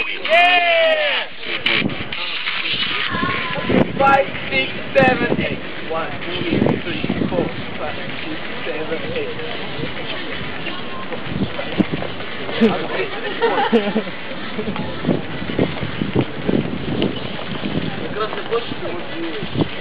Yeah! 5, 6, 7, 8. 1, 2, 3, 4, 5, 6, 7, 8. Как раз на площади